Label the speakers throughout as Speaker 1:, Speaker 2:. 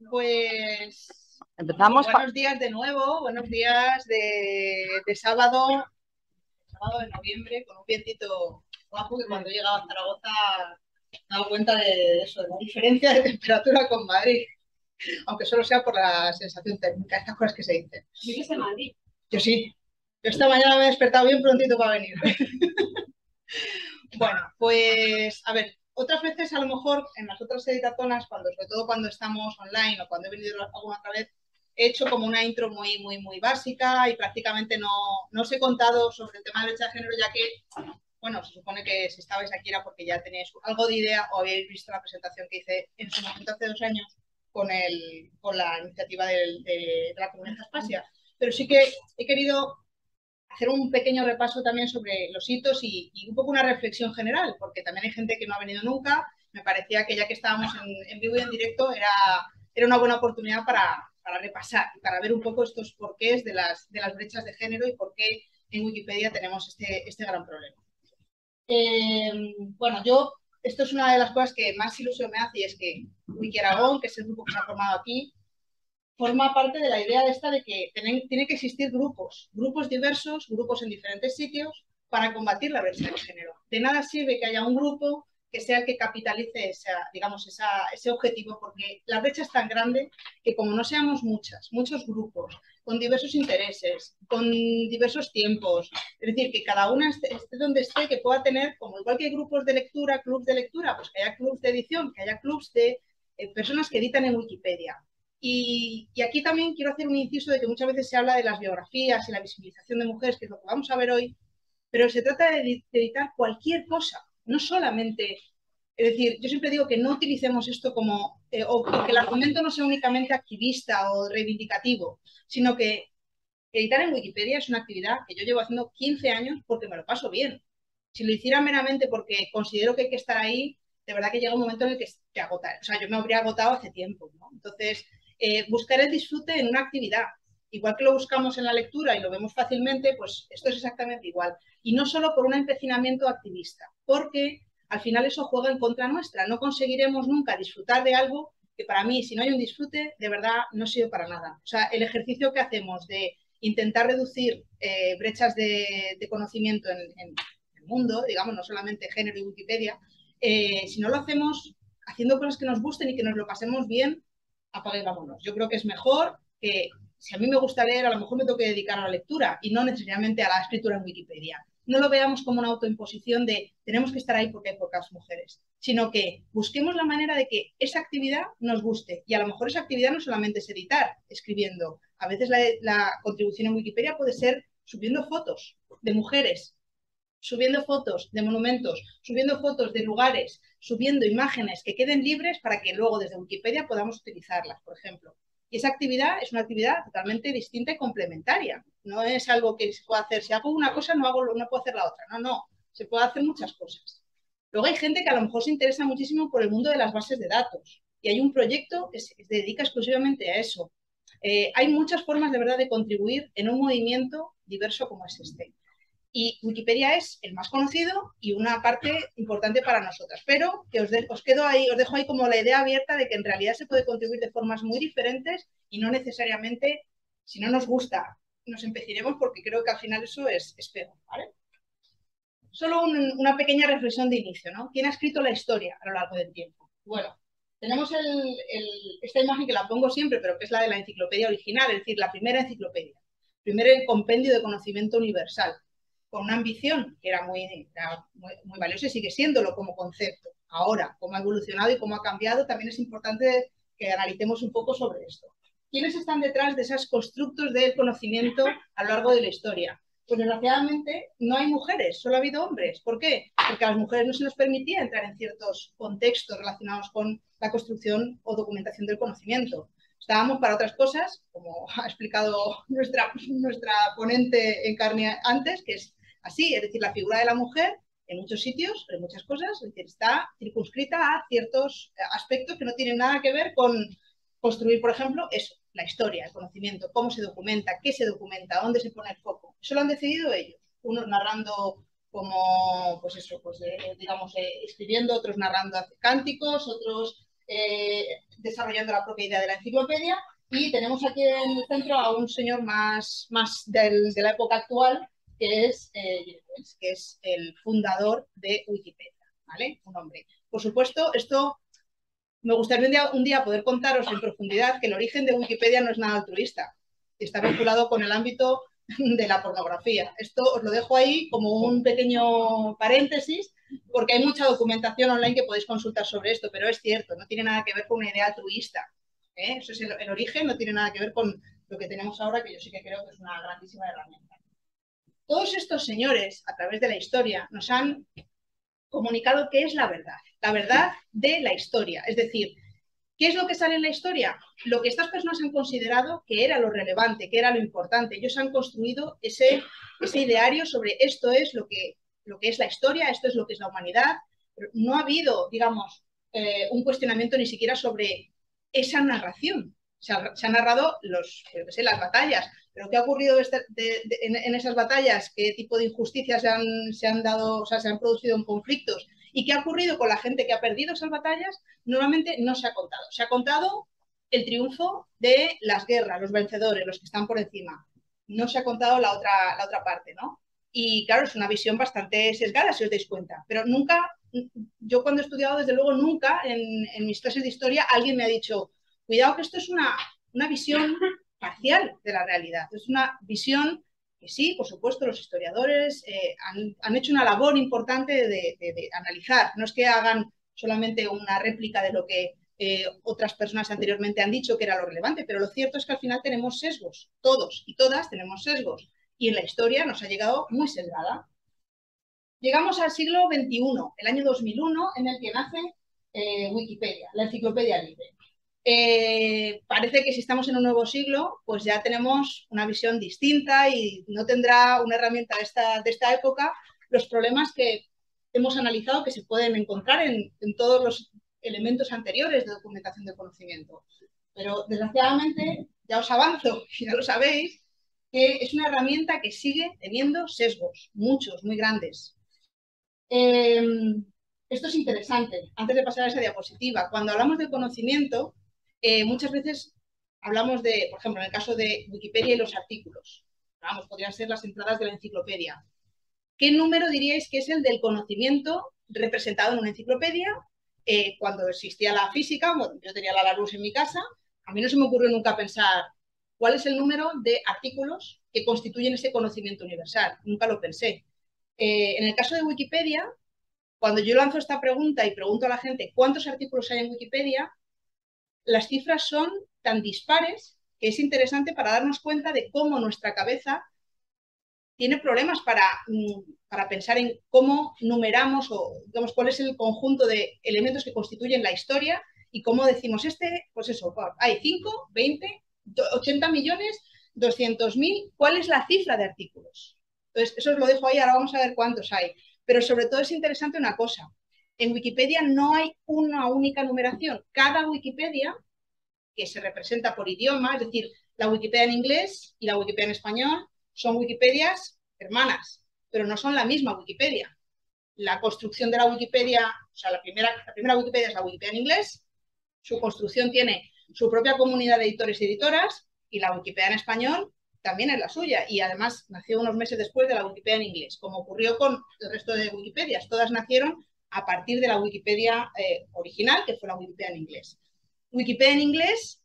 Speaker 1: Pues
Speaker 2: Empezamos.
Speaker 1: buenos días de nuevo, buenos días de sábado de noviembre, con un vientito bajo que cuando he llegado a Zaragoza me he dado cuenta de eso, de la diferencia de temperatura con Madrid, aunque solo sea por la sensación térmica, estas cosas que se dicen.
Speaker 3: ¿Vives en Madrid?
Speaker 1: Yo sí, yo esta mañana me he despertado bien prontito para venir. Bueno, pues a ver, otras veces a lo mejor en las otras editatonas, sobre todo cuando estamos online o cuando he venido alguna otra vez, he hecho como una intro muy básica y prácticamente no os he contado sobre el tema de brecha de género, ya que, bueno, se supone que si estabais aquí era porque ya tenéis algo de idea o habéis visto la presentación que hice en su momento hace 2 años con la iniciativa de la comunidad Aspasia. Pero sí que he querido hacer un pequeño repaso también sobre los hitos y un poco una reflexión general, porque también hay gente que no ha venido nunca. Me parecía que ya que estábamos en vivo y en directo era una buena oportunidad para repasar, para ver un poco estos porqués de las brechas de género y por qué en Wikipedia tenemos este gran problema. Bueno, esto es una de las cosas que más ilusión me hace y es que Wikiaragón, que es el grupo que se ha formado aquí, forma parte de la idea esta de que tiene que existir grupos diversos, grupos en diferentes sitios para combatir la brecha de género. De nada sirve que haya un grupo que sea el que capitalice ese objetivo, porque la brecha es tan grande que como no seamos muchos grupos, con diversos intereses, con diversos tiempos, es decir, que cada una esté donde esté, que pueda tener, como igual que hay grupos de lectura, clubs de lectura, pues que haya clubs de edición, que haya clubs de personas que editan en Wikipedia. Y aquí también quiero hacer un inciso de que muchas veces se habla de las biografías y la visibilización de mujeres, que es lo que vamos a ver hoy, pero se trata de editar cualquier cosa, no solamente, es decir, yo siempre digo que no utilicemos esto como, o que el argumento no sea únicamente activista o reivindicativo, sino que editar en Wikipedia es una actividad que yo llevo haciendo 15 años porque me lo paso bien. Si lo hiciera meramente porque considero que hay que estar ahí, de verdad que llega un momento en el que te agotas. O sea, yo me habría agotado hace tiempo, ¿no? Entonces, buscar el disfrute en una actividad. Igual que lo buscamos en la lectura y lo vemos fácilmente, pues esto es exactamente igual. Y no solo por un empecinamiento activista, porque al final eso juega en contra nuestra. No conseguiremos nunca disfrutar de algo que para mí, si no hay un disfrute, de verdad no sirve para nada. O sea, el ejercicio que hacemos de intentar reducir brechas de conocimiento en el mundo, digamos, no solamente género y Wikipedia, si no lo hacemos haciendo cosas que nos gusten y que nos lo pasemos bien, apague y vámonos. Yo creo que es mejor que, si a mí me gusta leer, a lo mejor me tengo que dedicar a la lectura y no necesariamente a la escritura en Wikipedia. No lo veamos como una autoimposición de tenemos que estar ahí porque hay pocas mujeres, sino que busquemos la manera de que esa actividad nos guste. Y a lo mejor esa actividad no solamente es editar, escribiendo. A veces la contribución en Wikipedia puede ser subiendo fotos de mujeres, subiendo fotos de monumentos, subiendo fotos de lugares, subiendo imágenes que queden libres para que luego desde Wikipedia podamos utilizarlas, por ejemplo. Y esa actividad es una actividad totalmente distinta y complementaria. No es algo que se pueda hacer. Si hago una cosa, no puedo hacer la otra. No. Se puede hacer muchas cosas. Luego hay gente que a lo mejor se interesa muchísimo por el mundo de las bases de datos. Y hay un proyecto que se dedica exclusivamente a eso. Hay muchas formas de verdad de contribuir en un movimiento diverso como es este. Y Wikipedia es el más conocido y una parte importante para nosotras. Pero que os dejo ahí como la idea abierta de que en realidad se puede contribuir de formas muy diferentes y no necesariamente, si no nos gusta, nos empecinemos, porque creo que al final eso es peor, ¿vale? Solo una pequeña reflexión de inicio, ¿no? ¿Quién ha escrito la historia a lo largo del tiempo? Bueno, tenemos esta imagen que la pongo siempre, pero que es la de la enciclopedia original, es decir, la primera enciclopedia, primer compendio de conocimiento universal, con una ambición que era muy valiosa y sigue siéndolo como concepto. Ahora, cómo ha evolucionado y cómo ha cambiado, también es importante que analicemos un poco sobre esto. ¿Quiénes están detrás de esos constructos del conocimiento a lo largo de la historia? Pues desgraciadamente no hay mujeres, solo ha habido hombres. ¿Por qué? Porque a las mujeres no se nos permitía entrar en ciertos contextos relacionados con la construcción o documentación del conocimiento. Estábamos para otras cosas, como ha explicado nuestra ponente en carne antes, que es así, es decir, la figura de la mujer en muchos sitios, en muchas cosas, es decir, está circunscrita a ciertos aspectos que no tienen nada que ver con construir, por ejemplo, eso, la historia, el conocimiento, cómo se documenta, qué se documenta, dónde se pone el foco. Eso lo han decidido ellos, unos narrando como, pues eso, pues digamos, escribiendo, otros narrando cánticos, otros desarrollando la propia idea de la enciclopedia. Y tenemos aquí en el centro a un señor más de la época actual, que es el fundador de Wikipedia, ¿vale? Un hombre. Por supuesto, esto me gustaría un día poder contaros en profundidad que el origen de Wikipedia no es nada altruista, está vinculado con el ámbito de la pornografía. Esto os lo dejo ahí como un pequeño paréntesis, porque hay mucha documentación online que podéis consultar sobre esto, pero es cierto, no tiene nada que ver con una idea altruista. Eso es el origen, no tiene nada que ver con lo que tenemos ahora, que yo sí que creo que es una grandísima herramienta. Todos estos señores, a través de la historia, nos han comunicado qué es la verdad de la historia. Es decir, ¿qué es lo que sale en la historia? Lo que estas personas han considerado que era lo relevante, que era lo importante. Ellos han construido ese ideario sobre esto es lo que es la historia, esto es lo que es la humanidad. No ha habido, digamos, un cuestionamiento ni siquiera sobre esa narración. Se han narrado las batallas, pero ¿qué ha ocurrido en esas batallas? ¿Qué tipo de injusticias se han dado, o sea, se han producido en conflictos? ¿Y qué ha ocurrido con la gente que ha perdido esas batallas? Normalmente no se ha contado. Se ha contado el triunfo de las guerras, los vencedores, los que están por encima. No se ha contado la otra parte, ¿no? Y claro, es una visión bastante sesgada, si os dais cuenta. Pero nunca, yo cuando he estudiado, desde luego, nunca en mis clases de historia alguien me ha dicho, cuidado que esto es una visión parcial de la realidad. Es una visión que sí, por supuesto, los historiadores han hecho una labor importante de analizar. No es que hagan solamente una réplica de lo que otras personas anteriormente han dicho que era lo relevante, pero lo cierto es que al final tenemos sesgos. Todos y todas tenemos sesgos. Y en la historia nos ha llegado muy sesgada. Llegamos al siglo XXI, el año 2001, en el que nace Wikipedia, la enciclopedia libre. Parece que si estamos en un nuevo siglo, pues ya tenemos una visión distinta y no tendrá una herramienta de esta época los problemas que hemos analizado que se pueden encontrar en todos los elementos anteriores de documentación de conocimiento. Pero desgraciadamente, ya os avanzo, ya lo sabéis, que es una herramienta que sigue teniendo sesgos, muchos, muy grandes. Esto es interesante, antes de pasar a esa diapositiva. Cuando hablamos de conocimiento, muchas veces hablamos de, por ejemplo, en el caso de Wikipedia y los artículos. Vamos, podrían ser las entradas de la enciclopedia. ¿Qué número diríais que es el del conocimiento representado en una enciclopedia? Cuando existía la física, bueno, yo tenía la luz en mi casa, a mí no se me ocurrió nunca pensar cuál es el número de artículos que constituyen ese conocimiento universal. Nunca lo pensé. En el caso de Wikipedia, cuando yo lanzo esta pregunta y pregunto a la gente cuántos artículos hay en Wikipedia, las cifras son tan dispares que es interesante para darnos cuenta de cómo nuestra cabeza tiene problemas para pensar en cómo numeramos o digamos cuál es el conjunto de elementos que constituyen la historia y cómo decimos pues eso, hay 5, 20, 80 millones, 200.000, ¿cuál es la cifra de artículos? Entonces, eso os lo dejo ahí, ahora vamos a ver cuántos hay. Pero sobre todo es interesante una cosa, en Wikipedia no hay una única numeración. Cada Wikipedia, que se representa por idioma, es decir, la Wikipedia en inglés y la Wikipedia en español, son Wikipedias hermanas, pero no son la misma Wikipedia. La construcción de la Wikipedia, o sea, la primera Wikipedia es la Wikipedia en inglés, su construcción tiene su propia comunidad de editores y editoras, y la Wikipedia en español también es la suya, y además nació unos meses después de la Wikipedia en inglés, como ocurrió con el resto de Wikipedias. Todas nacieron a partir de la Wikipedia original, que fue la Wikipedia en inglés. Wikipedia en inglés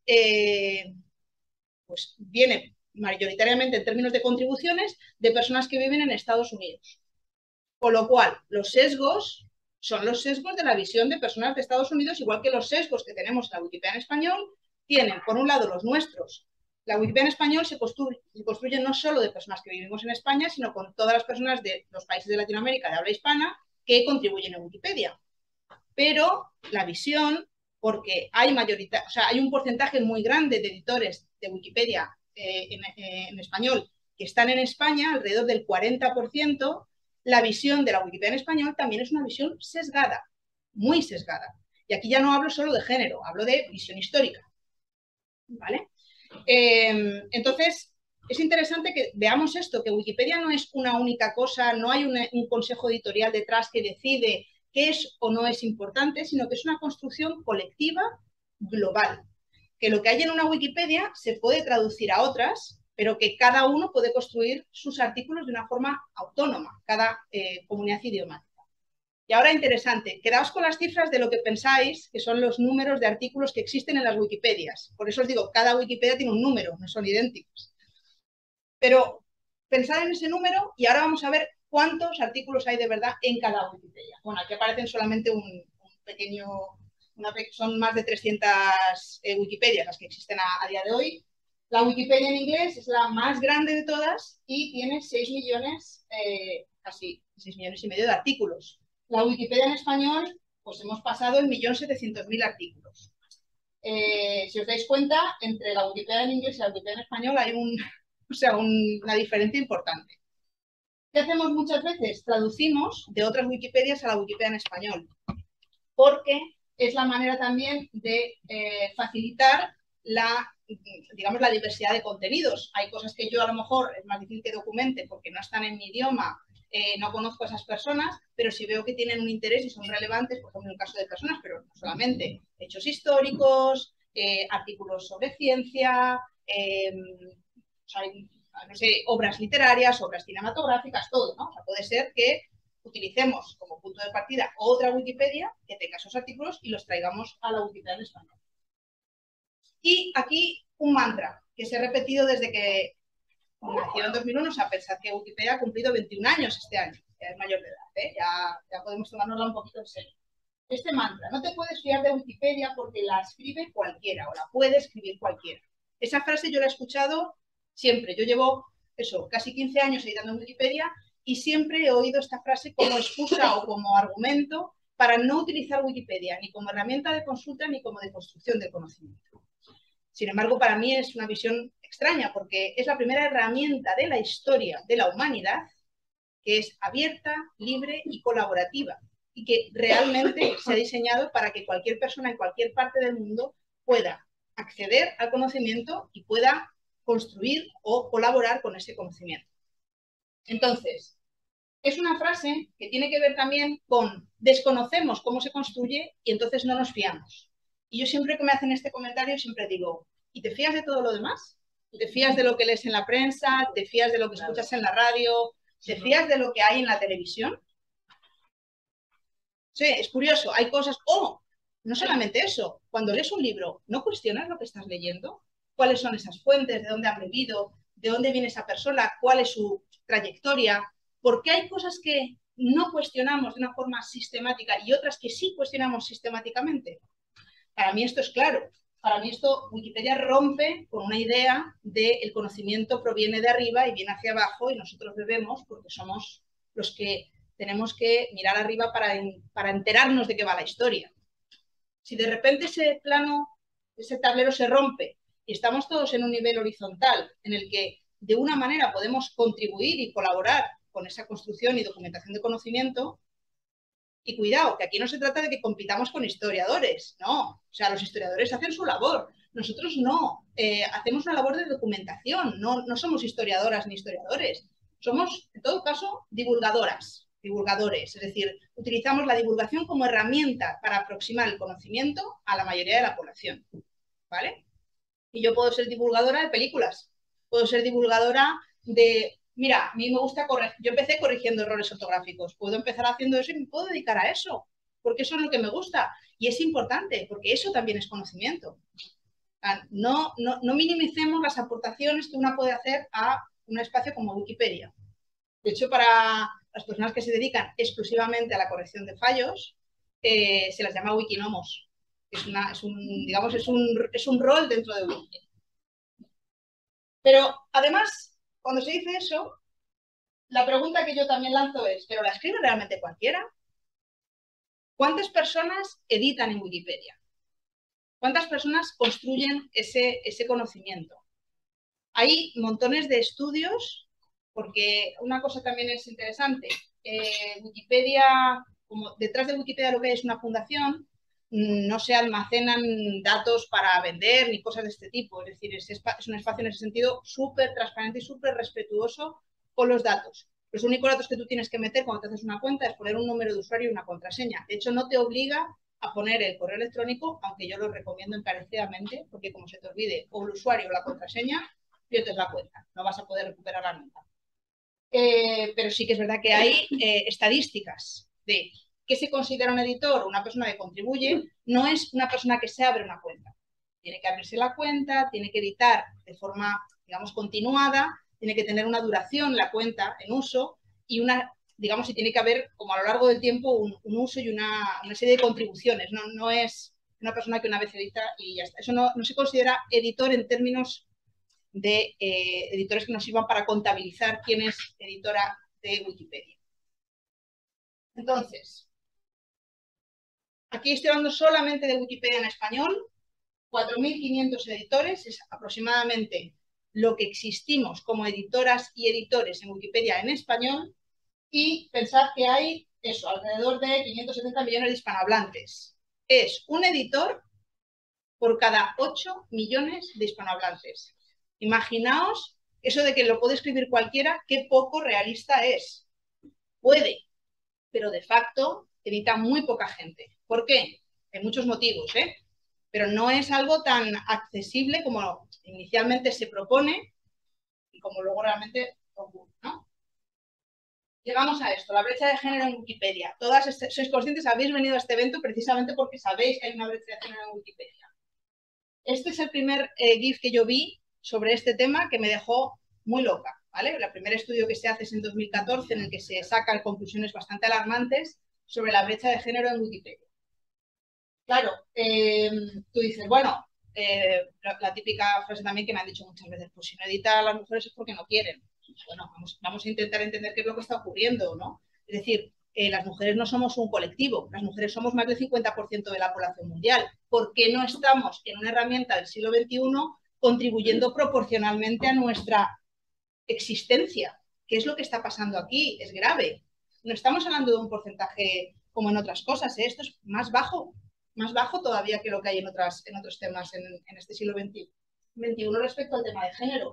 Speaker 1: pues viene mayoritariamente en términos de contribuciones de personas que viven en Estados Unidos. Con lo cual, los sesgos son los sesgos de la visión de personas de Estados Unidos, igual que los sesgos que tenemos en la Wikipedia en español tienen, por un lado, los nuestros. La Wikipedia en español se construye no solo de personas que vivimos en España, sino con todas las personas de los países de Latinoamérica de habla hispana que contribuyen en Wikipedia. Pero la visión, porque hay hay un porcentaje muy grande de editores de Wikipedia en español que están en España, alrededor del 40%, la visión de la Wikipedia en español también es una visión sesgada, muy sesgada. Y aquí ya no hablo solo de género, hablo de visión histórica. ¿Vale? Entonces, es interesante que veamos esto, que Wikipedia no es una única cosa, no hay un consejo editorial detrás que decide qué es o no es importante, sino que es una construcción colectiva global. Que lo que hay en una Wikipedia se puede traducir a otras, pero que cada uno puede construir sus artículos de una forma autónoma, cada comunidad idiomática. Y ahora interesante, quedaos con las cifras de lo que pensáis que son los números de artículos que existen en las Wikipedias. Por eso os digo, cada Wikipedia tiene un número, no son idénticos. Pero pensad en ese número y ahora vamos a ver cuántos artículos hay de verdad en cada Wikipedia. Bueno, aquí aparecen solamente un pequeño, son más de 300 Wikipedias las que existen a día de hoy. La Wikipedia en inglés es la más grande de todas y tiene 6 millones, casi 6 millones y medio de artículos. La Wikipedia en español, pues hemos pasado el 1.700.000 artículos. Si os dais cuenta, entre la Wikipedia en inglés y la Wikipedia en español hay una diferencia importante. ¿Qué hacemos muchas veces? Traducimos de otras Wikipedias a la Wikipedia en español, porque es la manera también de facilitar la diversidad de contenidos. Hay cosas que yo a lo mejor es más difícil que documente porque no están en mi idioma, no conozco a esas personas, pero si veo que tienen un interés y son relevantes, por ejemplo en el caso de personas, pero no solamente, hechos históricos, artículos sobre ciencia, no sé, obras literarias, obras cinematográficas, todo, ¿no? O sea, puede ser que utilicemos como punto de partida otra Wikipedia que tenga esos artículos y los traigamos a la Wikipedia en español. Y aquí un mantra que se ha repetido desde que nació en 2001, o sea, pensad que Wikipedia ha cumplido 21 años este año, ya es mayor de edad, ¿eh? ya podemos tomárnosla un poquito en serio. Este mantra, no te puedes fiar de Wikipedia porque la escribe cualquiera o la puede escribir cualquiera. Esa frase yo la he escuchado siempre. Yo llevo eso, casi 15 años editando en Wikipedia y siempre he oído esta frase como excusa o como argumento para no utilizar Wikipedia, ni como herramienta de consulta ni como de construcción del conocimiento. Sin embargo, para mí es una visión extraña porque es la primera herramienta de la historia de la humanidad que es abierta, libre y colaborativa y que realmente se ha diseñado para que cualquier persona en cualquier parte del mundo pueda acceder al conocimiento y pueda construir o colaborar con ese conocimiento. Entonces, es una frase que tiene que ver también con desconocemos cómo se construye y entonces no nos fiamos. Y yo siempre que me hacen este comentario siempre digo, ¿y te fías de todo lo demás? ¿Te fías de lo que lees en la prensa? ¿Te fías de lo que escuchas en la radio? ¿Te fías de lo que hay en la televisión? Sí, es curioso, hay cosas, no solamente eso, cuando lees un libro, ¿no cuestionas lo que estás leyendo? ¿Cuáles son esas fuentes? ¿De dónde han vivido? ¿De dónde viene esa persona? ¿Cuál es su trayectoria? Porque hay cosas que no cuestionamos de una forma sistemática y otras que sí cuestionamos sistemáticamente. Para mí esto es claro. Para mí esto, Wikipedia rompe con una idea de el conocimiento proviene de arriba y viene hacia abajo y nosotros bebemos porque somos los que tenemos que mirar arriba para enterarnos de qué va la historia. Si de repente ese plano, ese tablero se rompe y estamos todos en un nivel horizontal en el que de una manera podemos contribuir y colaborar con esa construcción y documentación de conocimiento, y cuidado, que aquí no se trata de que compitamos con historiadores, no. O sea, los historiadores hacen su labor. Nosotros no. Hacemos una labor de documentación. No somos historiadoras ni historiadores. Somos, en todo caso, divulgadores. Es decir, utilizamos la divulgación como herramienta para aproximar el conocimiento a la mayoría de la población. ¿Vale? Y yo puedo ser divulgadora de películas. Puedo ser divulgadora de... Mira, a mí me gusta corregir. Yo empecé corrigiendo errores ortográficos. Puedo empezar haciendo eso y me puedo dedicar a eso, porque eso es lo que me gusta. Y es importante, porque eso también es conocimiento. No minimicemos las aportaciones que una puede hacer a un espacio como Wikipedia. De hecho, para las personas que se dedican exclusivamente a la corrección de fallos, se las llama wikinomos. Es un rol dentro de Wikipedia. Pero además, cuando se dice eso, la pregunta que yo también lanzo es, ¿pero la escribe realmente cualquiera? ¿Cuántas personas editan en Wikipedia? ¿Cuántas personas construyen ese conocimiento? Hay montones de estudios, porque una cosa también es interesante. Wikipedia, como detrás de Wikipedia lo que hay es una fundación, no se almacenan datos para vender ni cosas de este tipo. Es decir, es un espacio en ese sentido súper transparente y súper respetuoso con los datos Los únicos datos que tú tienes que meter cuando te haces una cuenta es poner un número de usuario y una contraseña. De hecho, no te obliga a poner el correo electrónico, aunque yo lo recomiendo encarecidamente, porque como se te olvide o el usuario o la contraseña, pierdes la cuenta, no vas a poder recuperarla nunca. Pero sí que es verdad que hay estadísticas de qué se considera un editor o una persona que contribuye, no es una persona que se abre una cuenta. Tiene que abrirse la cuenta, tiene que editar de forma, digamos, continuada, tiene que tener una duración la cuenta en uso y una, digamos, y tiene que haber, como a lo largo del tiempo, un uso y una serie de contribuciones. No es una persona que una vez edita y ya está. Eso no se considera editor en términos de editores que nos sirvan para contabilizar quién es editora de Wikipedia. Entonces, aquí estoy hablando solamente de Wikipedia en español. 4.500 editores es aproximadamente lo que existimos como editoras y editores en Wikipedia en español, y pensad que hay eso, alrededor de 570 millones de hispanohablantes. Es un editor por cada 8 millones de hispanohablantes. Imaginaos eso de que lo puede escribir cualquiera, qué poco realista es. Puede, pero de facto edita muy poca gente. ¿Por qué? Hay muchos motivos, pero no es algo tan accesible como inicialmente se propone y como luego realmente ocurre, ¿no? Llegamos a esto, la brecha de género en Wikipedia. Todas sois conscientes, habéis venido a este evento precisamente porque sabéis que hay una brecha de género en Wikipedia. Este es el primer GIF que yo vi sobre este tema que me dejó muy loca, ¿vale? El primer estudio que se hace es en 2014, en el que se sacan conclusiones bastante alarmantes sobre la brecha de género en Wikipedia. Claro, tú dices, bueno, la típica frase también que me han dicho muchas veces, pues si no editan a las mujeres es porque no quieren. Bueno, vamos a intentar entender qué es lo que está ocurriendo, ¿no? Es decir, las mujeres no somos un colectivo, las mujeres somos más del 50% de la población mundial. ¿Por qué no estamos en una herramienta del siglo XXI contribuyendo proporcionalmente a nuestra existencia? ¿Qué es lo que está pasando aquí? Es grave. No estamos hablando de un porcentaje como en otras cosas, esto es más bajo todavía que lo que hay en otros temas en este siglo XXI respecto al tema de género.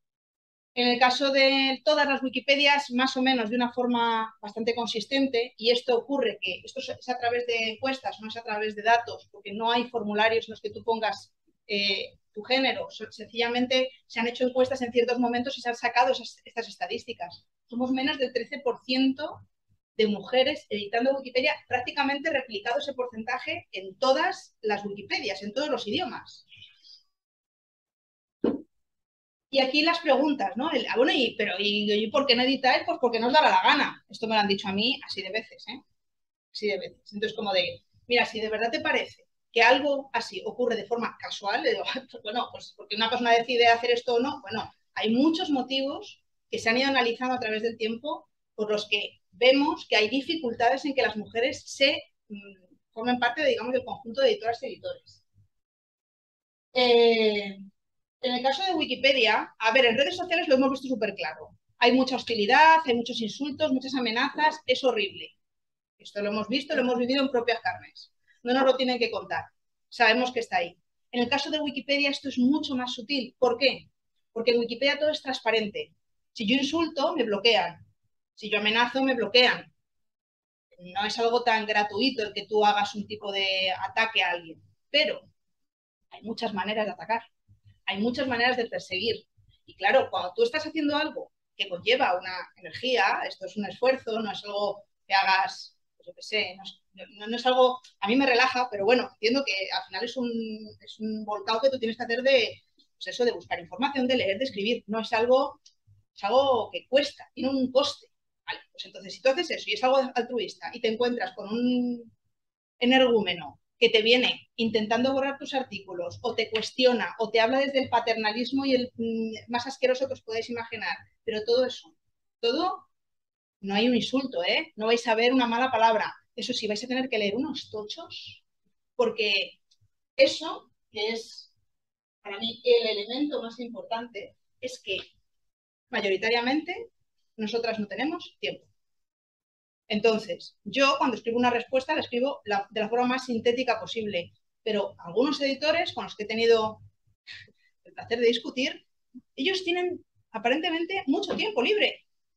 Speaker 1: En el caso de todas las Wikipedias, más o menos de una forma bastante consistente, y esto ocurre que esto es a través de encuestas, no es a través de datos, porque no hay formularios en los que tú pongas tu género, sencillamente se han hecho encuestas en ciertos momentos y se han sacado estas estadísticas. Somos menos del 13% de mujeres editando Wikipedia, prácticamente replicado ese porcentaje en todas las Wikipedias, en todos los idiomas. Y aquí las preguntas, ¿no? Bueno, ¿y por qué no editáis? Pues porque nos dará la gana. Esto me lo han dicho a mí así de veces, Así de veces. Entonces, como de, mira, si de verdad te parece que algo así ocurre de forma casual, le digo, pues bueno, pues porque una persona decide hacer esto o no, bueno, hay muchos motivos que se han ido analizando a través del tiempo por los que vemos que hay dificultades en que las mujeres formen parte, digamos, del conjunto de editoras y editores. En el caso de Wikipedia, a ver, en redes sociales lo hemos visto súper claro. Hay mucha hostilidad, hay muchos insultos, muchas amenazas, es horrible. Esto lo hemos visto, lo hemos vivido en propias carnes. No nos lo tienen que contar. Sabemos que está ahí. En el caso de Wikipedia esto es mucho más sutil. ¿Por qué? Porque en Wikipedia todo es transparente. Si yo insulto, me bloquean. Si yo amenazo, me bloquean. No es algo tan gratuito el que tú hagas un tipo de ataque a alguien. Pero hay muchas maneras de atacar. Hay muchas maneras de perseguir. Y claro, cuando tú estás haciendo algo que conlleva una energía, esto es un esfuerzo, no es algo que hagas, pues yo qué sé, no es algo, a mí me relaja, pero bueno, entiendo que al final es un volcado que tú tienes que hacer de, pues eso, de buscar información, de leer, de escribir, no es algo que cuesta, tiene un coste. Vale, pues entonces, si tú haces eso y es algo altruista y te encuentras con un energúmeno que te viene intentando borrar tus artículos o te cuestiona o te habla desde el paternalismo y el más asqueroso que os podéis imaginar, pero todo eso, todo, no hay un insulto, no vais a ver una mala palabra, eso sí, vais a tener que leer unos tochos, porque eso, que es para mí el elemento más importante, es que mayoritariamente nosotras no tenemos tiempo. Entonces, yo cuando escribo una respuesta la escribo de la forma más sintética posible, pero algunos editores con los que he tenido el placer de discutir, ellos tienen aparentemente mucho tiempo libre.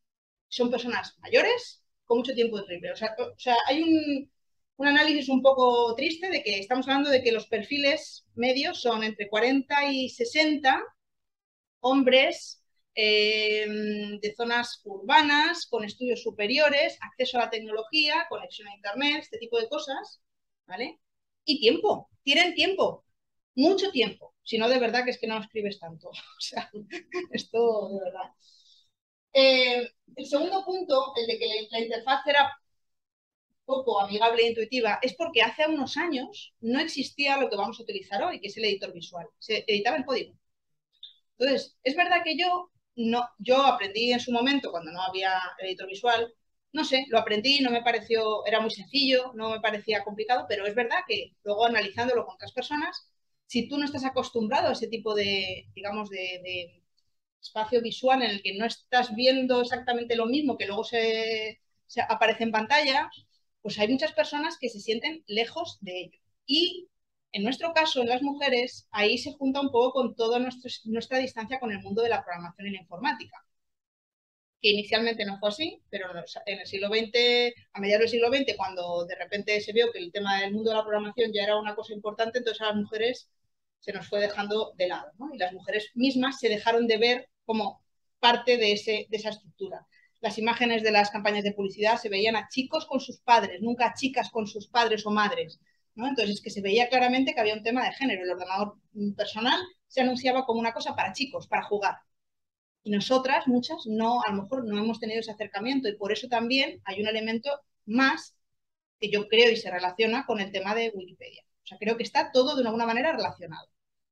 Speaker 1: son personas mayores con mucho tiempo libre. O sea, hay un análisis un poco triste de que estamos hablando de que los perfiles medios son entre 40 y 60 hombres de zonas urbanas, con estudios superiores, acceso a la tecnología, conexión a Internet, este tipo de cosas, ¿vale? Y tiempo, tienen tiempo, mucho tiempo, si no de verdad que es que no escribes tanto. O sea, esto de verdad. El segundo punto, el de que la interfaz era poco amigable e intuitiva, es porque hace unos años no existía lo que vamos a utilizar hoy, que es el editor visual. Se editaba en código. Entonces, es verdad que yo aprendí en su momento, cuando no había editor visual, no sé, lo aprendí, no me pareció, era muy sencillo, no me parecía complicado, pero es verdad que luego analizándolo con otras personas, si tú no estás acostumbrado a ese tipo de, digamos, de espacio visual en el que no estás viendo exactamente lo mismo que luego se aparece en pantalla, pues hay muchas personas que se sienten lejos de ello. Y en nuestro caso, en las mujeres, ahí se junta un poco con toda nuestra distancia con el mundo de la programación y la informática, que inicialmente no fue así, pero en el siglo XX, a mediados del siglo XX, cuando de repente se vio que el tema del mundo de la programación ya era una cosa importante, entonces a las mujeres se nos fue dejando de lado, ¿no? Y las mujeres mismas se dejaron de ver como parte de esa estructura. Las imágenes de las campañas de publicidad se veían a chicos con sus padres, nunca a chicas con sus padres o madres, ¿no? Entonces es que se veía claramente que había un tema de género. El ordenador personal se anunciaba como una cosa para chicos, para jugar. Y nosotras, muchas, no, a lo mejor no hemos tenido ese acercamiento y por eso también hay un elemento más que yo creo y se relaciona con el tema de Wikipedia. O sea, creo que está todo de alguna manera relacionado.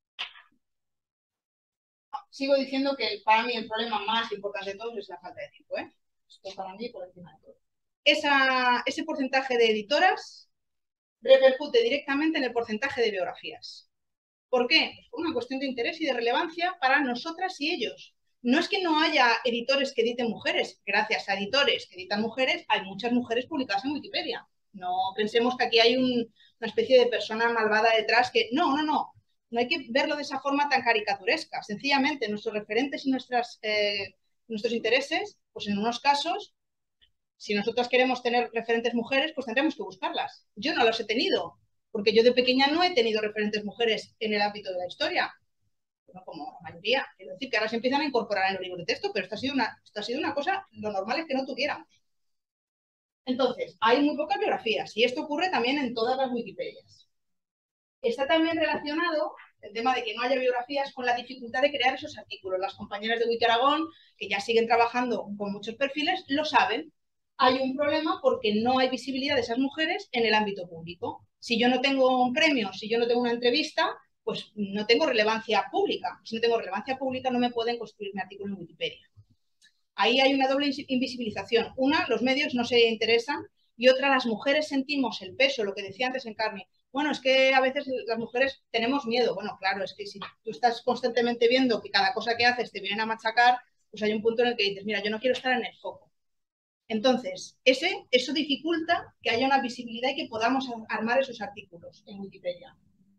Speaker 1: Sigo diciendo que para mí el problema más importante de todos es la falta de tiempo, ¿eh? Esto para mí por encima de todo. Ese porcentaje de editoras repercute directamente en el porcentaje de biografías. ¿Por qué? Pues por una cuestión de interés y de relevancia para nosotras y ellos. No es que no haya editores que editen mujeres. Gracias a editores que editan mujeres, hay muchas mujeres publicadas en Wikipedia. No pensemos que aquí hay una especie de persona malvada detrás que... No, no, no. No hay que verlo de esa forma tan caricaturesca. Sencillamente, nuestros referentes y nuestros intereses, pues en unos casos, si nosotros queremos tener referentes mujeres, pues tendremos que buscarlas. Yo no los he tenido, porque yo de pequeña no he tenido referentes mujeres en el ámbito de la historia, no como la mayoría. Quiero decir que ahora se empiezan a incorporar en el libro de texto, pero esto ha sido una cosa, lo normal es que no tuviéramos. Entonces, hay muy pocas biografías y esto ocurre también en todas las Wikipedias. Está también relacionado el tema de que no haya biografías con la dificultad de crear esos artículos. Las compañeras de Wikiaragón, que ya siguen trabajando con muchos perfiles, lo saben. Hay un problema porque no hay visibilidad de esas mujeres en el ámbito público. Si yo no tengo un premio, si yo no tengo una entrevista, pues no tengo relevancia pública. Si no tengo relevancia pública, no me pueden construir mi artículo en Wikipedia. Ahí hay una doble invisibilización. Una, los medios no se interesan, y otra, las mujeres sentimos el peso, lo que decía antes en Carmen. Bueno, es que a veces las mujeres tenemos miedo. Bueno, claro, es que si tú estás constantemente viendo que cada cosa que haces te vienen a machacar, pues hay un punto en el que dices, mira, yo no quiero estar en el foco. Entonces, eso dificulta que haya una visibilidad y que podamos armar esos artículos en Wikipedia.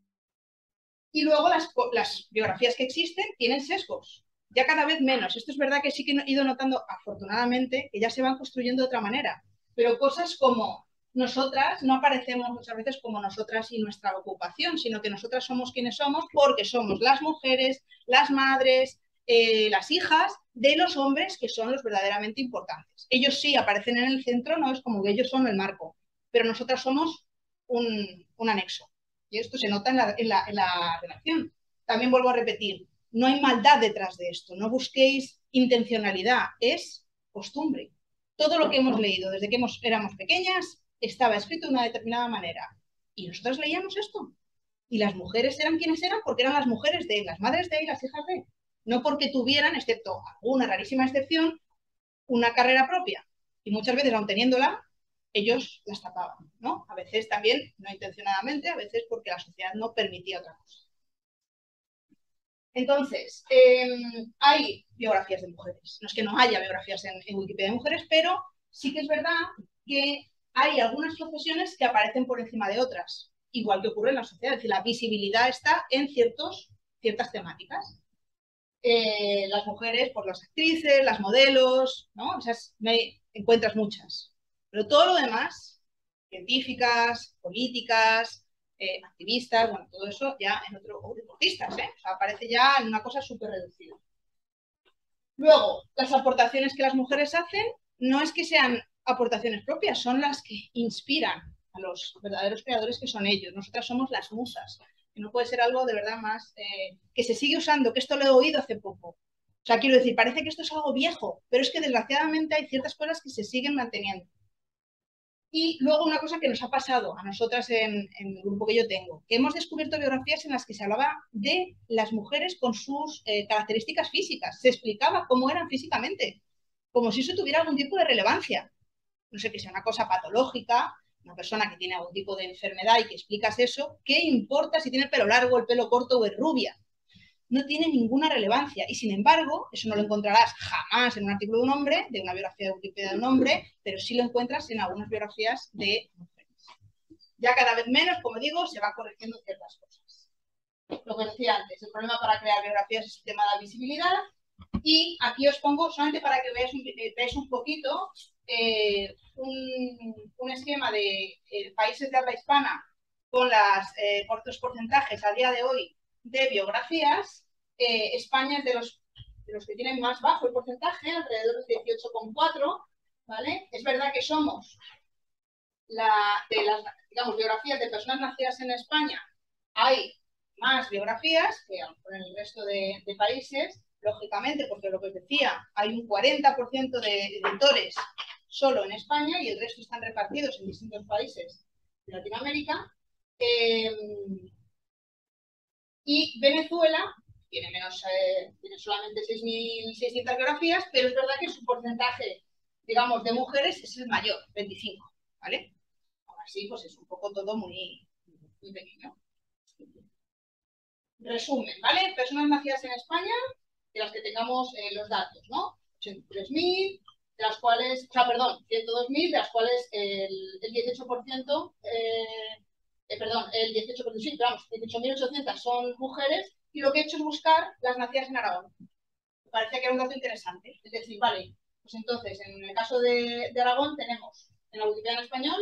Speaker 1: Y luego las biografías que existen tienen sesgos, ya cada vez menos. Esto es verdad que sí que he ido notando, afortunadamente, que ya se van construyendo de otra manera. Pero cosas como nosotras no aparecemos muchas veces como nosotras y nuestra ocupación, sino que nosotras somos quienes somos porque somos las mujeres, las madres, las hijas de los hombres que son los verdaderamente importantes. Ellos sí aparecen en el centro, no es como que ellos son el marco, pero nosotras somos un anexo. Y esto se nota en la redacción. También vuelvo a repetir, no hay maldad detrás de esto, no busquéis intencionalidad, es costumbre. Todo lo que hemos leído desde que éramos pequeñas estaba escrito de una determinada manera. Y nosotros leíamos esto. Y las mujeres eran quienes eran porque eran las mujeres de, las madres de y las hijas de. No porque tuvieran, excepto alguna rarísima excepción, una carrera propia. Y muchas veces, aun teniéndola, ellos las tapaban, ¿no? A veces también no intencionadamente, a veces porque la sociedad no permitía otra cosa. Entonces, hay biografías de mujeres. No es que no haya biografías en Wikipedia de mujeres, pero sí que es verdad que hay algunas profesiones que aparecen por encima de otras, igual que ocurre en la sociedad. Es decir, la visibilidad está en ciertas temáticas. las mujeres, por las actrices, las modelos, ¿no? Esas encuentras muchas. Pero todo lo demás, científicas, políticas, activistas, bueno, todo eso ya en otro, o deportistas, ¿eh? O sea, aparece ya en una cosa súper reducida. Luego, las aportaciones que las mujeres hacen no es que sean aportaciones propias, son las que inspiran a los verdaderos creadores que son ellos. Nosotras somos las musas, que no puede ser algo de verdad más que se sigue usando, que esto lo he oído hace poco. O sea, quiero decir, parece que esto es algo viejo, pero es que desgraciadamente hay ciertas cosas que se siguen manteniendo. Y luego una cosa que nos ha pasado a nosotras en el grupo que yo tengo, que hemos descubierto biografías en las que se hablaba de las mujeres con sus características físicas, se explicaba cómo eran físicamente, como si eso tuviera algún tipo de relevancia. No sé, que sea una cosa patológica, una persona que tiene algún tipo de enfermedad y que explicas eso, ¿qué importa si tiene el pelo largo, el pelo corto o es rubia? No tiene ninguna relevancia y sin embargo, eso no lo encontrarás jamás en un artículo de un hombre, de una biografía de Wikipedia de un hombre, pero sí lo encuentras en algunas biografías de mujeres. Ya cada vez menos, como digo, se va corrigiendo ciertas cosas. Lo que decía antes, el problema para crear biografías es el tema de la visibilidad y aquí os pongo solamente para que veáis un poquito un esquema de países de habla hispana con los porcentajes a día de hoy de biografías. España es de los que tienen más bajo el porcentaje, alrededor del 18,4, ¿vale? Es verdad que somos de las, digamos, biografías de personas nacidas en España, hay más biografías que en el resto de países, lógicamente, porque lo que os decía, hay un 40% de editores solo en España y el resto están repartidos en distintos países de Latinoamérica. Y Venezuela tiene tiene solamente 6.600 biografías, pero es verdad que su porcentaje, digamos, de mujeres es el mayor, 25, ¿vale? Ahora sí, pues es un poco todo muy pequeño. Resumen, ¿vale? Personas nacidas en España, de las que tengamos los datos, ¿no? 83.000, de las cuales, o sea, perdón, 102.000, de las cuales el 18%, perdón, el 18%, sí, pero vamos, 18.800 son mujeres, y lo que he hecho es buscar las nacidas en Aragón. Me parecía que era un dato interesante. Es decir, vale, pues entonces, en el caso de Aragón tenemos en la Wikipedia en español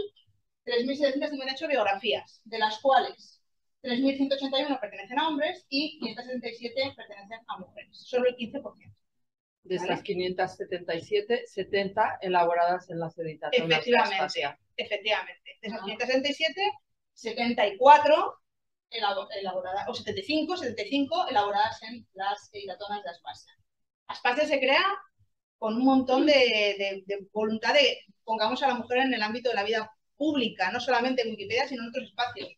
Speaker 1: 3.758 biografías, de las cuales 3.181 pertenecen a hombres y 577 pertenecen a mujeres, solo el 15%.
Speaker 2: De estas 577, 70 elaboradas en las editadoras.
Speaker 1: Efectivamente. De esas 577, 74 elaboradas, o 75 elaboradas en las editadoras de Aspasia. Aspasia se crea con un montón de voluntad de pongamos a la mujer en el ámbito de la vida pública, no solamente en Wikipedia, sino en otros espacios.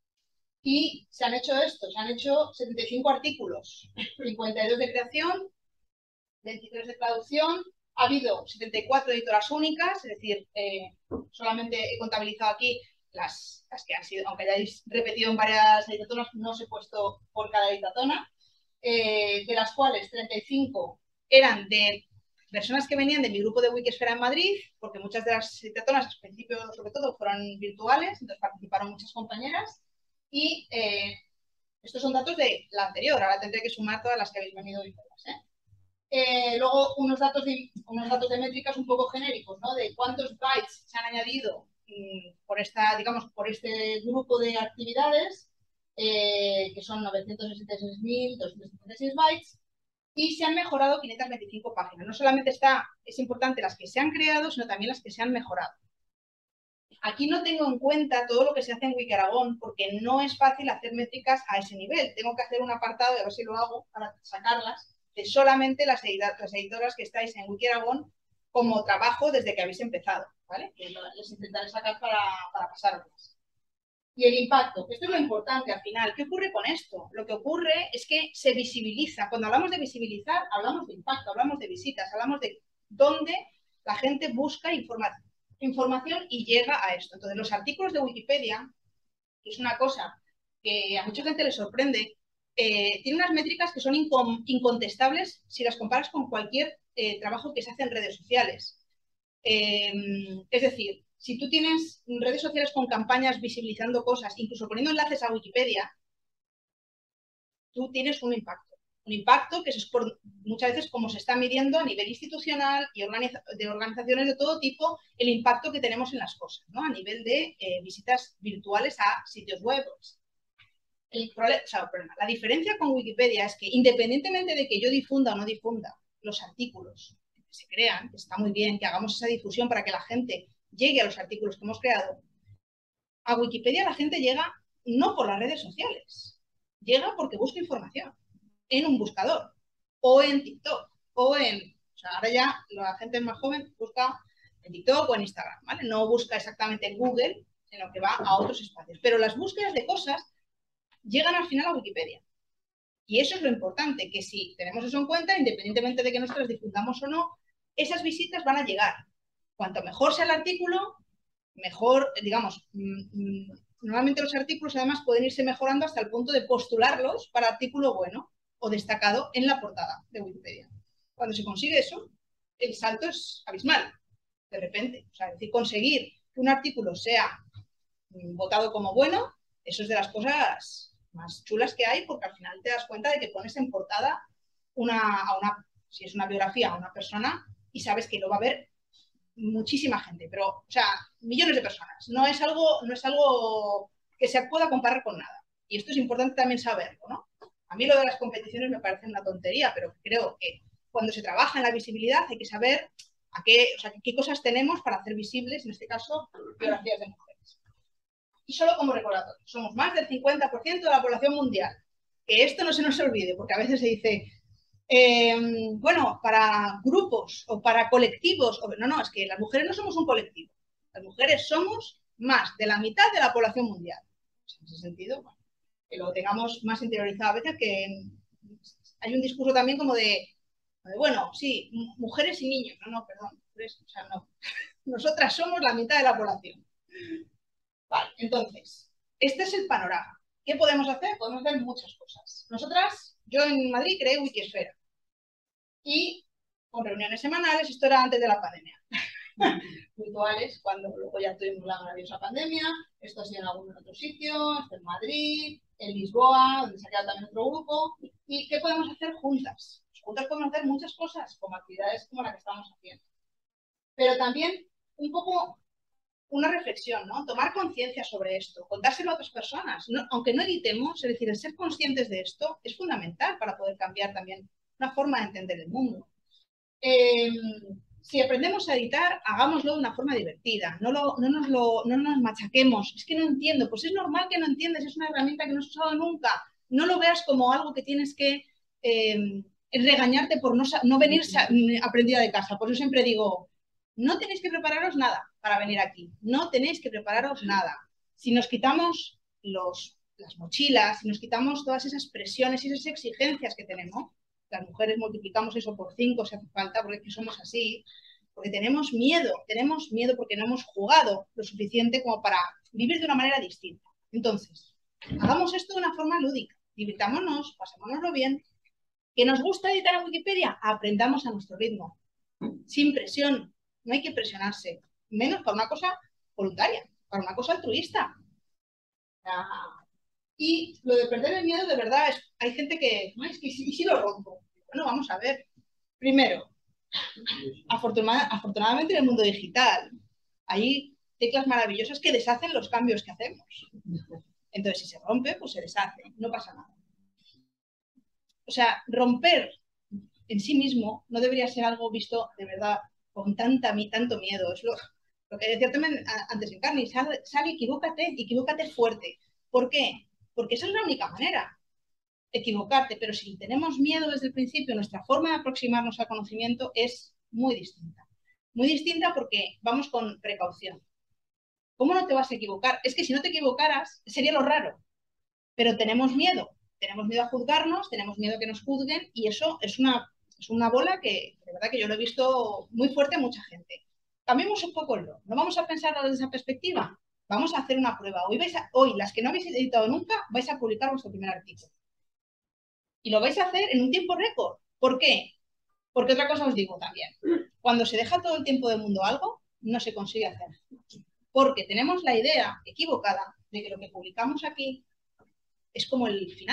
Speaker 1: Y se han hecho 75 artículos, 52 de creación, 23 de traducción, ha habido 74 editoras únicas, es decir, solamente he contabilizado aquí las que han sido, aunque hayáis repetido en varias editoras, no os he puesto por cada editatona, de las cuales 35 eran de personas que venían de mi grupo de Wikisfera en Madrid, porque muchas de las editoras, al principio sobre todo, fueron virtuales, entonces participaron muchas compañeras, y estos son datos de la anterior, ahora tendré que sumar todas las que habéis venido hoy todas, luego unos datos de métricas un poco genéricos, ¿no? De cuántos bytes se han añadido por este grupo de actividades, que son 966.256 bytes, y se han mejorado 525 páginas. No solamente es importante las que se han creado, sino también las que se han mejorado. Aquí no tengo en cuenta todo lo que se hace en Wikiaragón, porque no es fácil hacer métricas a ese nivel. Tengo que hacer un apartado, y a ver si lo hago para sacarlas, de solamente las editoras que estáis en Wikiaragón como trabajo desde que habéis empezado, ¿vale? Que les intentaré sacar para pasarlas. Y el impacto, esto es lo importante al final. ¿Qué ocurre con esto? Lo que ocurre es que se visibiliza. Cuando hablamos de visibilizar, hablamos de impacto, hablamos de visitas, hablamos de dónde la gente busca información y llega a esto. Entonces, los artículos de Wikipedia, que es una cosa que a mucha gente le sorprende, tiene unas métricas que son incontestables si las comparas con cualquier trabajo que se hace en redes sociales. Es decir, si tú tienes redes sociales con campañas visibilizando cosas, incluso poniendo enlaces a Wikipedia, tú tienes un impacto. Un impacto que es por, muchas veces como se está midiendo a nivel institucional y de organizaciones de todo tipo el impacto que tenemos en las cosas, ¿no? A nivel de visitas virtuales a sitios web. La diferencia con Wikipedia es que independientemente de que yo difunda o no difunda los artículos que se crean, que está muy bien que hagamos esa difusión para que la gente llegue a los artículos que hemos creado, a Wikipedia la gente llega no por las redes sociales, llega porque busca información en un buscador o en TikTok o en... O sea, ahora ya la gente más joven busca en TikTok o en Instagram, ¿vale? No busca exactamente en Google, sino que va a otros espacios. Pero las búsquedas de cosas llegan al final a Wikipedia. Y eso es lo importante, que si tenemos eso en cuenta, independientemente de que nosotros difundamos o no, esas visitas van a llegar. Cuanto mejor sea el artículo, mejor, digamos, normalmente los artículos además pueden irse mejorando hasta el punto de postularlos para artículo bueno o destacado en la portada de Wikipedia. Cuando se consigue eso, el salto es abismal, de repente. O sea, es decir, conseguir que un artículo sea votado como bueno, eso es de las cosas más chulas que hay, porque al final te das cuenta de que pones en portada si es una biografía a una persona y sabes que lo va a ver muchísima gente, pero, o sea, millones de personas. No es algo que se pueda comparar con nada. Y esto es importante también saberlo, ¿no? A mí lo de las competiciones me parece una tontería, pero creo que cuando se trabaja en la visibilidad hay que saber qué cosas tenemos para hacer visibles, en este caso, biografías de mujeres. Y solo como recordatorio, somos más del 50% de la población mundial. Que esto no se nos olvide, porque a veces se dice, bueno, para grupos o para colectivos, no, es que las mujeres no somos un colectivo. Las mujeres somos más de la mitad de la población mundial. En ese sentido, bueno, que lo tengamos más interiorizado. A veces que hay un discurso también como de bueno, sí, mujeres y niños. No, perdón. O sea, no. Nosotras somos la mitad de la población. Vale, entonces, este es el panorama. ¿Qué podemos hacer? Podemos hacer muchas cosas. Yo en Madrid creé Wikisfera. Y con reuniones semanales, esto era antes de la pandemia. Virtuales, cuando luego ya tuvimos la maravillosa pandemia. Esto ha sido en algún otro sitio, esto en Madrid, en Lisboa, donde se ha quedado también otro grupo. ¿Y qué podemos hacer juntas? Pues juntas podemos hacer muchas cosas, como actividades como la que estamos haciendo. Pero también un poco una reflexión, ¿no? Tomar conciencia sobre esto, contárselo a otras personas, aunque no editemos, es decir, el ser conscientes de esto es fundamental para poder cambiar también una forma de entender el mundo. Si aprendemos a editar, hagámoslo de una forma divertida, no nos machaquemos, es que no entiendo, pues es normal que no entiendas, es una herramienta que no has usado nunca, no lo veas como algo que tienes que regañarte por no venir aprendida de casa. Por eso siempre digo, no tenéis que prepararos nada para venir aquí, no tenéis que prepararos nada. Si nos quitamos las mochilas, si nos quitamos todas esas presiones y esas exigencias que tenemos, las mujeres multiplicamos eso por 5 si hace falta, porque es que somos así, porque tenemos miedo porque no hemos jugado lo suficiente como para vivir de una manera distinta. Entonces, hagamos esto de una forma lúdica, divirtámonos, pasémonoslo bien. ¿Que nos gusta editar en Wikipedia? Aprendamos a nuestro ritmo, sin presión, no hay que presionarse, menos para una cosa voluntaria, para una cosa altruista. Y lo de perder el miedo, de verdad, hay gente que, es que ¿y si lo rompo? Bueno, vamos a ver. Primero, afortunadamente en el mundo digital hay teclas maravillosas que deshacen los cambios que hacemos. Entonces, si se rompe, pues se deshace, no pasa nada. O sea, romper en sí mismo no debería ser algo visto de verdad con tanto miedo. Es lo que decía también antes en Carni, sal, equivócate fuerte. ¿Por qué? Porque esa es la única manera, equivocarte, pero si tenemos miedo desde el principio, nuestra forma de aproximarnos al conocimiento es muy distinta. Muy distinta porque vamos con precaución. ¿Cómo no te vas a equivocar? Es que si no te equivocaras, sería lo raro. Pero tenemos miedo a juzgarnos, tenemos miedo a que nos juzguen y eso es una bola que de verdad que yo lo he visto muy fuerte en mucha gente. Cambiemos un poco no vamos a pensar desde esa perspectiva. Vamos a hacer una prueba. Hoy, las que no habéis editado nunca, vais a publicar vuestro primer artículo. Y lo vais a hacer en un tiempo récord. ¿Por qué? Porque otra cosa os digo también. Cuando se deja todo el tiempo del mundo algo, no se consigue hacer. Porque tenemos la idea equivocada de que lo que publicamos aquí es como el final.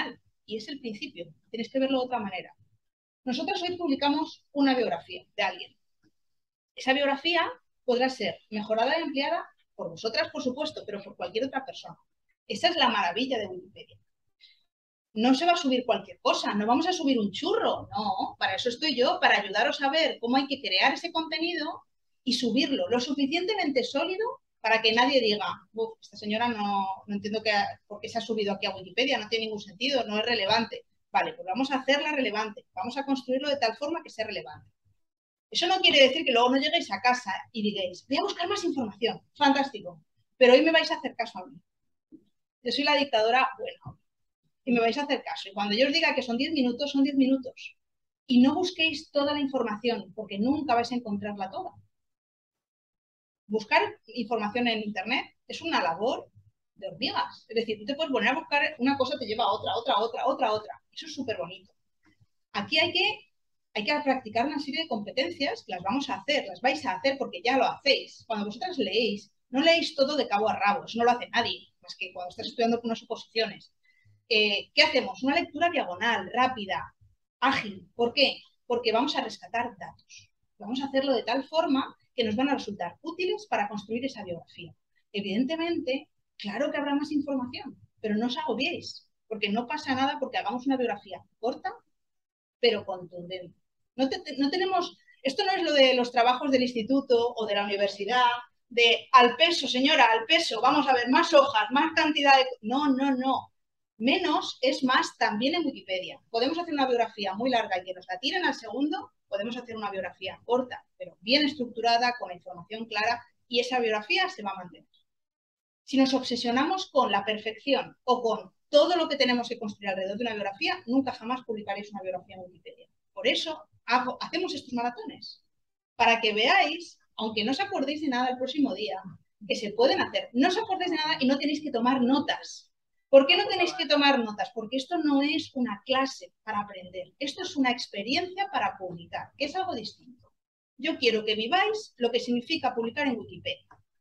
Speaker 1: y es el principio. Tienes que verlo de otra manera. Nosotros hoy publicamos una biografía de alguien. Esa biografía podrá ser mejorada y ampliada por vosotras, por supuesto, pero por cualquier otra persona. Esa es la maravilla de Wikipedia. No se va a subir cualquier cosa, no vamos a subir un churro, no, para eso estoy yo, para ayudaros a ver cómo hay que crear ese contenido y subirlo lo suficientemente sólido para que nadie diga, esta señora no entiendo por qué se ha subido aquí a Wikipedia, no tiene ningún sentido, no es relevante. Vale, pues vamos a hacerla relevante, vamos a construirlo de tal forma que sea relevante. Eso no quiere decir que luego no lleguéis a casa y digáis, voy a buscar más información, fantástico, pero hoy me vais a hacer caso a mí. Yo soy la dictadora, bueno, y me vais a hacer caso. Y cuando yo os diga que son 10 minutos, son 10 minutos. Y no busquéis toda la información, porque nunca vais a encontrarla toda. Buscar información en Internet es una labor de hormigas. Es decir, tú te puedes poner a buscar una cosa, te lleva a otra. Eso es súper bonito. Aquí hay que practicar una serie de competencias, las vamos a hacer, las vais a hacer porque ya lo hacéis. Cuando vosotras leéis, no leéis todo de cabo a rabo, eso no lo hace nadie, más que cuando estás estudiando unas oposiciones. ¿Qué hacemos? Una lectura diagonal, rápida, ágil. ¿Por qué? Porque vamos a rescatar datos. Vamos a hacerlo de tal forma que nos van a resultar útiles para construir esa biografía. Evidentemente, claro que habrá más información, pero no os agobiéis, porque no pasa nada porque hagamos una biografía corta, pero contundente. No tenemos, esto no es lo de los trabajos del instituto o de la universidad, de al peso, señora, al peso, vamos a ver, más hojas, más cantidad de... No, no, no. Menos es más también en Wikipedia. Podemos hacer una biografía muy larga y que nos la tiren al segundo, podemos hacer una biografía corta, pero bien estructurada, con la información clara, y esa biografía se va a mantener. Si nos obsesionamos con la perfección o con todo lo que tenemos que construir alrededor de una biografía, nunca jamás publicaréis una biografía en Wikipedia. Por eso hacemos estos maratones, para que veáis, aunque no os acordéis de nada el próximo día, que se pueden hacer. No os acordéis de nada y no tenéis que tomar notas. ¿Por qué no tenéis que tomar notas? Porque esto no es una clase para aprender, esto es una experiencia para publicar, que es algo distinto. Yo quiero que viváis lo que significa publicar en Wikipedia.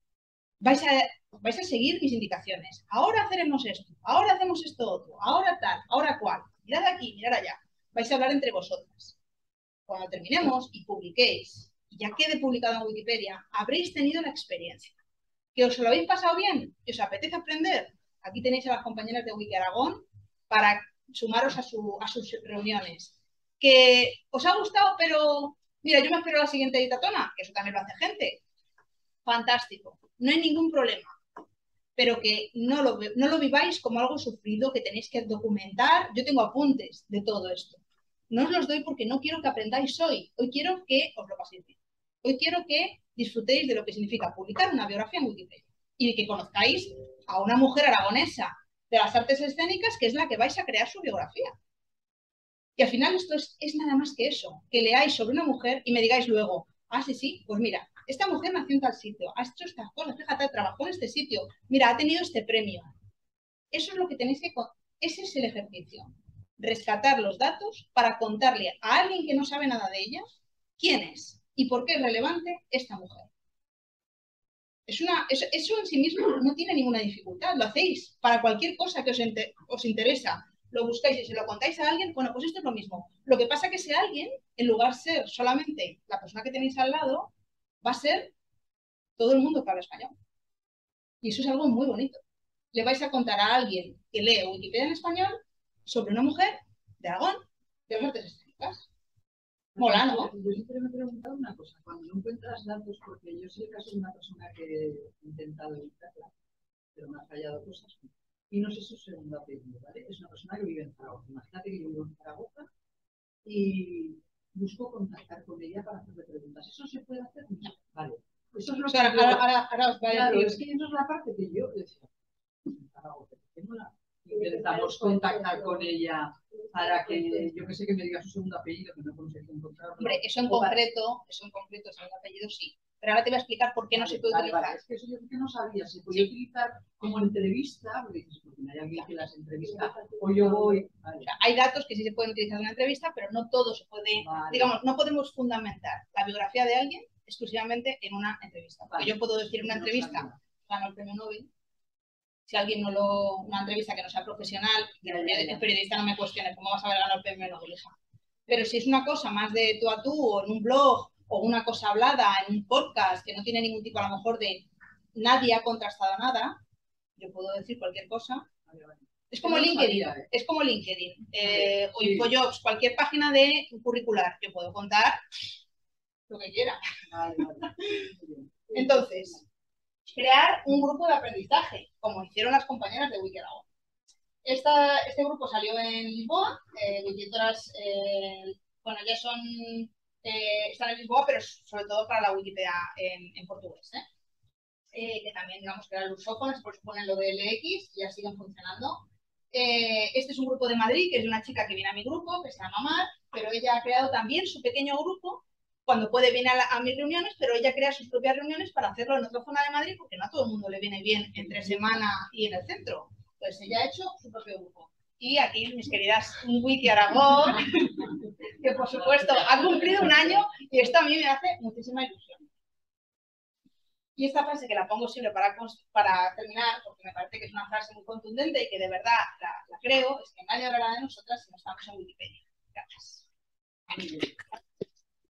Speaker 1: Vais a seguir mis indicaciones. Ahora haremos esto, ahora hacemos esto otro, ahora tal, ahora cual. Mirad aquí, mirad allá. Vais a hablar entre vosotras. Cuando terminemos y publiquéis, y ya quede publicado en Wikipedia, habréis tenido la experiencia. ¿Que os lo habéis pasado bien? ¿Que os apetece aprender? Aquí tenéis a las compañeras de Wiki Aragón para sumaros a sus reuniones. ¿Que os ha gustado, pero mira, yo me espero a la siguiente editatona? Que eso también lo hace gente. Fantástico, no hay ningún problema, pero que no lo viváis como algo sufrido que tenéis que documentar. Yo tengo apuntes de todo esto. No os los doy porque no quiero que aprendáis hoy. Hoy quiero que os lo paséis bien. Hoy quiero que disfrutéis de lo que significa publicar una biografía en Wikipedia y que conozcáis a una mujer aragonesa de las artes escénicas que es la que vais a crear su biografía. Y al final esto es nada más que eso, que leáis sobre una mujer y me digáis luego, ah, sí, pues mira, esta mujer nació en tal sitio, ha hecho estas cosas, fíjate, trabajó en este sitio, mira, ha tenido este premio. Eso es lo que tenéis que... Ese es el ejercicio. Rescatar los datos para contarle a alguien que no sabe nada de ella quién es y por qué es relevante esta mujer. Eso en sí mismo no tiene ninguna dificultad, lo hacéis para cualquier cosa que os interesa. Lo buscáis y se lo contáis a alguien, bueno, pues esto es lo mismo. Lo que pasa es que ese alguien, en lugar de ser solamente la persona que tenéis al lado, va a ser todo el mundo que habla español. Y eso es algo muy bonito. Le vais a contar a alguien que lee Wikipedia en español sobre una mujer de Aragón, de las artes escénicas. Mola, ¿no?
Speaker 2: Yo siempre me he preguntado una cosa, cuando no encuentras datos, porque yo soy casi una persona que he intentado evitarla, pero me ha fallado cosas, y no sé su segundo apellido, ¿vale? Es una persona que vive en Zaragoza. Imagínate que yo vivo en Zaragoza y busco contactar con ella para hacerle preguntas. ¿Eso se puede hacer? No. Vale. Eso es lo que
Speaker 1: ahora os va a decir.
Speaker 2: Claro, es que eso es la parte que yo decía. En Zaragoza, intentamos contactar con ella para que, yo que sé, que me diga su segundo apellido, que no conseguí encontrarlo.
Speaker 1: Hombre, eso en concreto, segundo apellido sí. Pero ahora te voy a explicar por qué no se puede utilizar.
Speaker 2: Vale. Es que eso yo que no sabía, se podía utilizar como entrevista, porque dices, porque no hay alguien que las entrevista, o yo voy. Vale.
Speaker 1: O sea, hay datos que sí se pueden utilizar en una entrevista, pero no todo se puede, digamos, no podemos fundamentar la biografía de alguien exclusivamente en una entrevista. Porque yo puedo decir en una entrevista, ganó el premio Nobel, Si alguien una entrevista que no sea profesional, el periodista no me cuestione cómo vas a haber ganado el premio Nobel, hija. Pero si es una cosa más de tú a tú, o en un blog, o una cosa hablada en un podcast que no tiene ningún tipo, a lo mejor, de nadie ha contrastado nada, yo puedo decir cualquier cosa. Es como LinkedIn, es como LinkedIn, o Infojobs, cualquier página de curricular, yo puedo contar lo que quiera. Entonces, crear un grupo de aprendizaje, como hicieron las compañeras de Wikiaragón. Este grupo salió en Lisboa, Wikitoras, bueno, ya están en Lisboa, pero sobre todo para la Wikipedia en portugués, que también, digamos, que eran lusófonas, por suponen lo de LX, ya siguen funcionando. Este es un grupo de Madrid, que es de una chica que viene a mi grupo, que se llama Mar, pero ella ha creado también su pequeño grupo. Cuando puede viene a mis reuniones, pero ella crea sus propias reuniones para hacerlo en otra zona de Madrid, porque no a todo el mundo le viene bien entre semana y en el centro. Entonces ella ha hecho su propio grupo. Y aquí mis queridas Wiki Aragón, que por supuesto ha cumplido un año, y esto a mí me hace muchísima ilusión. Y esta frase que la pongo siempre para terminar, porque me parece que es una frase muy contundente y que de verdad la creo, es que nadie hablará de nosotras si no estamos en Wikipedia. Gracias.